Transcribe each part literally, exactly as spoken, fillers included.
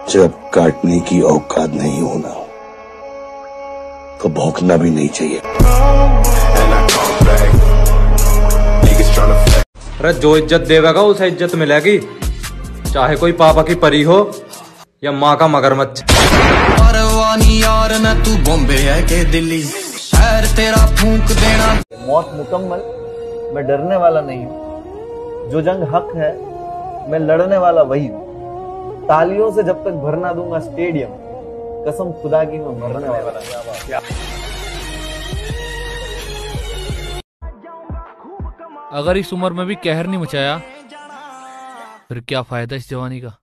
जब काटने की औकात नहीं होना तो भौंकना भी नहीं चाहिए। अरे जो इज्जत देगा उसे इज्जत मिलेगी, चाहे कोई पापा की परी हो या माँ का मगरमच्छ। परवानी यार न तू बॉम्बे है के दिल्ली, शहर तेरा फूंक देना। मौत मुकम्मल, मैं डरने वाला नहीं हूँ। जो जंग हक है मैं लड़ने वाला वही हूँ। तालियों से जब तक भर ना दूंगा स्टेडियम, कसम खुदा की मैं मरने वाला नहीं। अगर इस उम्र में भी कहर नहीं मचाया फिर क्या फायदा इस जवानी का।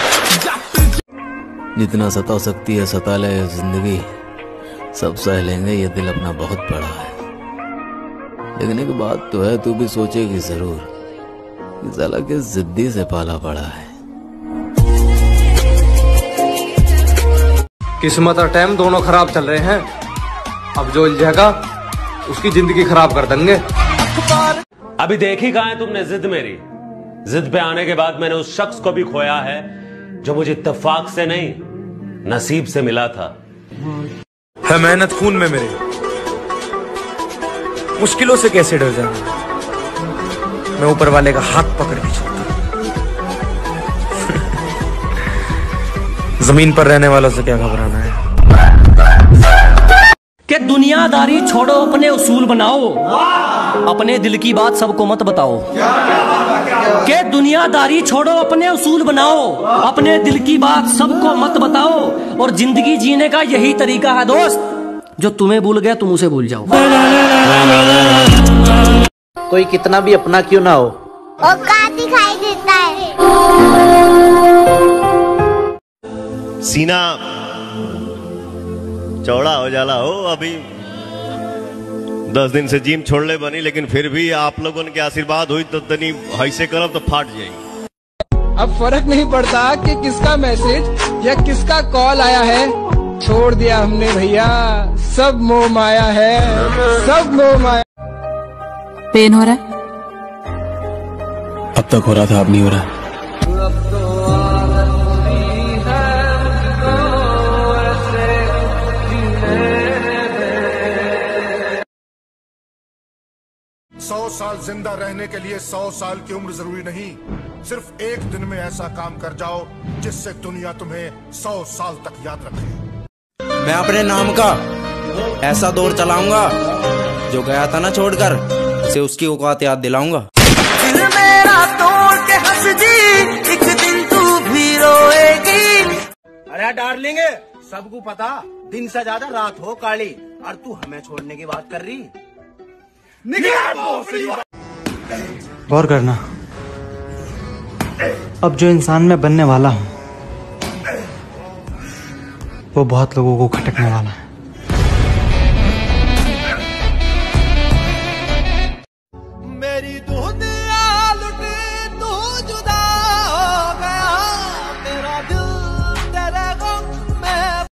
जितना सता सकती है सता ले जिंदगी, सब सह लेंगे ये दिल अपना बहुत बड़ा है। लेकिन एक बात तो है, तू भी सोचेगी जरूर कि साला किस जिद्दी से पाला पड़ा है। किस्मत और टाइम दोनों खराब चल रहे हैं, अब जो उलझेगा उसकी जिंदगी खराब कर देंगे। अभी देखी कहां है तुमने जिद मेरी। जिद पे आने के बाद मैंने उस शख्स को भी खोया है जो मुझे इत्तेफाक से नहीं नसीब से मिला था। है मेहनत खून में मेरे, मुश्किलों से कैसे डर जाऊंगा, मैं ऊपर वाले का हाथ पकड़ के चलता। जमीन पर रहने वालों से क्या घबराना है। कि दुनियादारी छोड़ो अपने उसूल बनाओ, अपने दिल की बात सबको मत बताओ। कि दुनियादारी छोड़ो अपने उसूल बनाओ, अपने दिल की बात सबको मत बताओ। और जिंदगी जीने का यही तरीका है दोस्त, जो तुम्हें भूल गया तुम उसे भूल जाओ। कोई कितना भी अपना क्यों ना हो, औकात दिखाई देता है। सीना चौड़ा हो जाला हो। अभी दस दिन से जिम छोड़ ले बनी, लेकिन फिर भी आप लोगों के आशीर्वाद हुई तो तनी ऐसे करब तो फाट जाएगी। अब फर्क नहीं पड़ता कि किसका मैसेज या किसका कॉल आया है, छोड़ दिया हमने भैया, सब मोह माया है, सब मोह माया। पेन हो रहा है? अब तक हो रहा था, अब नहीं हो रहा। सौ साल जिंदा रहने के लिए सौ साल की उम्र जरूरी नहीं, सिर्फ एक दिन में ऐसा काम कर जाओ जिससे दुनिया तुम्हें सौ साल तक याद रखे। मैं अपने नाम का ऐसा दौर चलाऊंगा, जो गया था ना छोड़कर, उसे उसकी औकात याद दिलाऊंगा। दिल मेरा तोड़ के हंस जी, एक दिन तू भी रोएगी। अरे डार्लिंग, सबको पता दिन से ज्यादा रात हो काली, और तू हमें छोड़ने की बात कर रही। गौर करना, अब जो इंसान मैं बनने वाला हूं वो बहुत लोगों को खटकने वाला है। मेरी दूध